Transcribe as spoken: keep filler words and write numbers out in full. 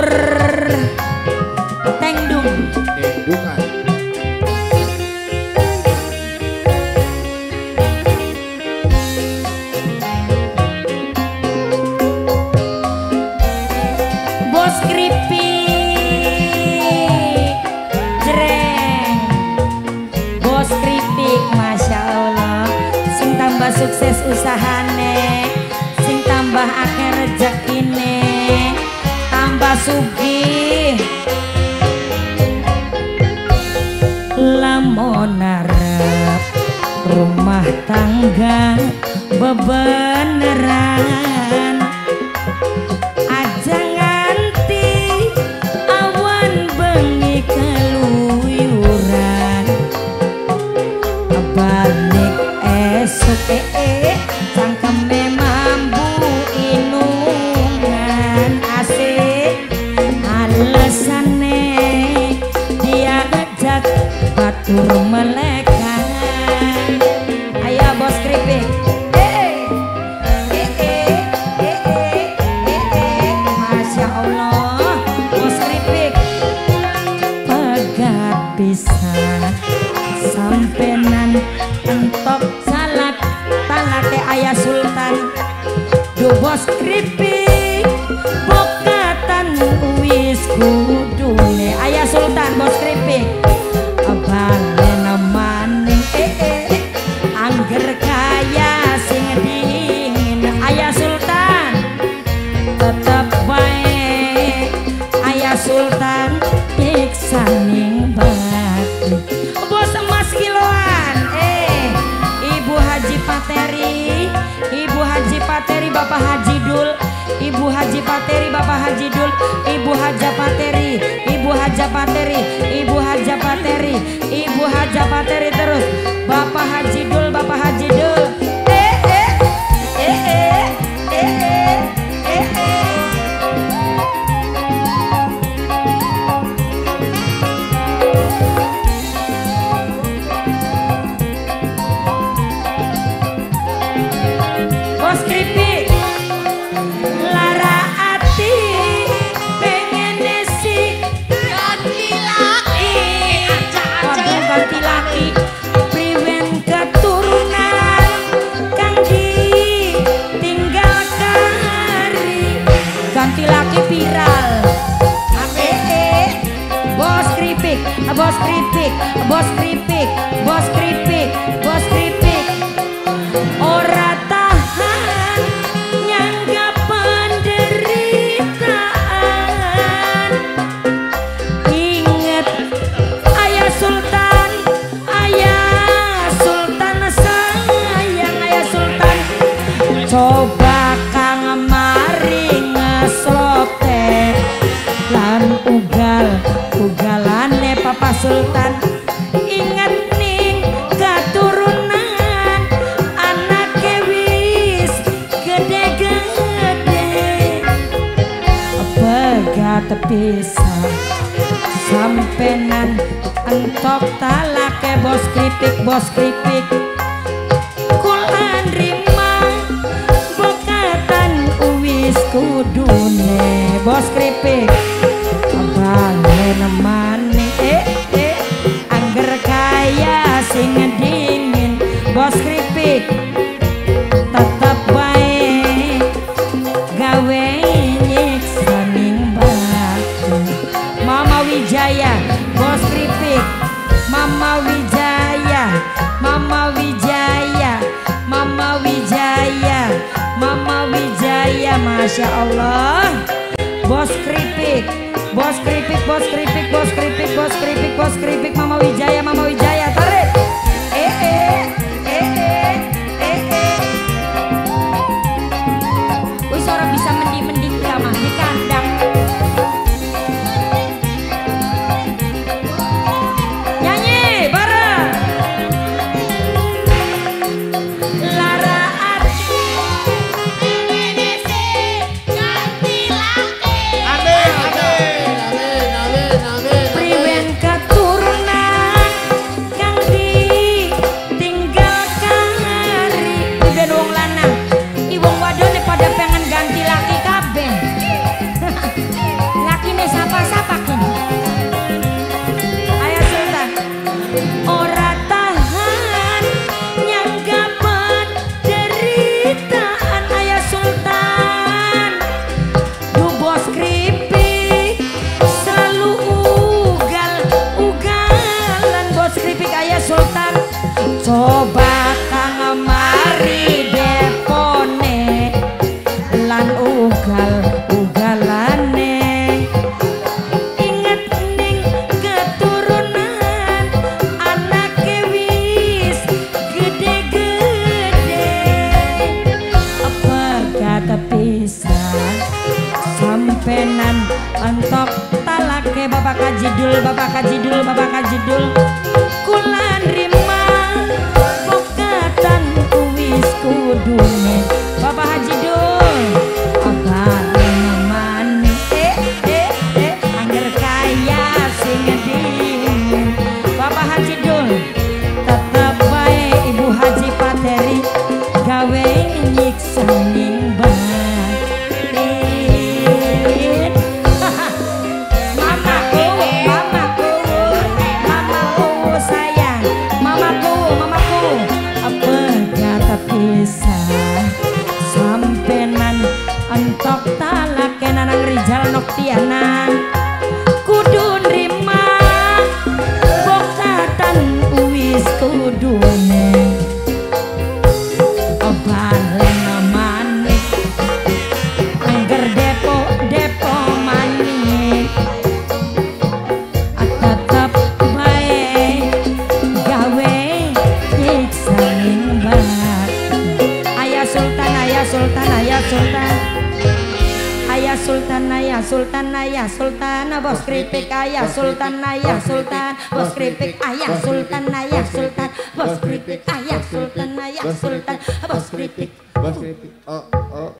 Timur Tengdung. Tengdungan. Bos Kripik jreng, Bos Kripik Masya Allah, sing tambah sukses usahane, sing tambah akeh rezekine, tambah sugih. Lamun arep rumah tangga bebeneran, aja nganti awan bengi keluyuran, balik esuk ee cangkeme mambu inungan, asik alesane dia ngejak batur melekan. Ayo Bos Kripik. Eh, eh, eh, eh, eh, eh, Masya Allah, Bos Kripik pegat pisan sampenan entok salak talake Ayah Sultan. Duh Bos Kripik bokatan wis kudune Ayah Sultan. Bos Kripik abangena maning eh eh angger kaya sing dingin Ayah Sultan, tetep bae Ayah Sultan iksaning bakti. Bos emas kiloan eh Ibu Haji Pateri, Ibu Haji Pateri Bapak Haji Dul, Ibu Haji Pateri Bapak Haji Dul, Ibu Haja Pateri, Ibu Haja Pateri, Ibu Haja Pateri, Ibu Haja Pateri, terus Bapak Haji Dul, Bapak Haji Dul. Eh eh eh eh eh eh eh eh. Bos Kripik lara ati pengen nesi ganti laki, aja ganti laki, priwen keturunan kang ditinggal kari, ganti laki viral. Eh Bos Kripik, Bos Kripik, Bos Kripik, Bos Kripik, Bos Kripik ora tahan nyanggap penderitaan. Ingat Ayah Sultan, Ayah Sultan sayang Ayah Sultan, coba kang mari ngeslote lan ugal ugalane Papa Sultan. Ingat ning keturunan anake wis gede-gede, pegat pisan sampenan entok talake Bos Kripik. Bos Kripik kula nrima bokatan wis kudune. Bos Kripik abangene nemani eh eh angger kaya sing dingin. Bos Kripik tetep bae gawe nyiksaning bakti. Mama Wijaya, Bos Kripik, Mama Wijaya, Mama Wijaya, Mama Wijaya, Mama Wijaya, Masya Allah. Bos Kripik, Bos Kripik, Bos Kripik, Bos Kripik, Bos Kripik, Bos Kripik, Mama Wijaya, Mama Wijaya, tarik. Eh eh eh eh eh eh. Wis ora bisa mending-mending ramah di kandang. Nyanyi bareng. Lara ati menesi ganti laki. Amin amin amin amin amin. Priwen keturunan mari depone lan ugal ugalane inget ning keturunan anake wis gede-gede apa kata pisah sampenan antok talake bapak kajidul bapak kajidul bapak kajidul kula nrima pokatan kuwis kudune bapak hajidul abang mamane eh eh eh angger kaya sing ngedin bapak hajidul tetep bae ibu haji pateri gawe nyiksa ning entok talake nanang Rijal Noktiana kudu nrima boktatan uwis kudune obalen manik angger depo depo manik tetep bae gawe nyiksa nimbat ayah sultan ayah sultan ayah sultan ayah sultan ayah sultan ayah sultan bos keripik ayah sultan ayah sultan bos keripik ayah sultan ayah sultan bos keripik ayah sultan ayah sultan bos keripik bos keripik oh oh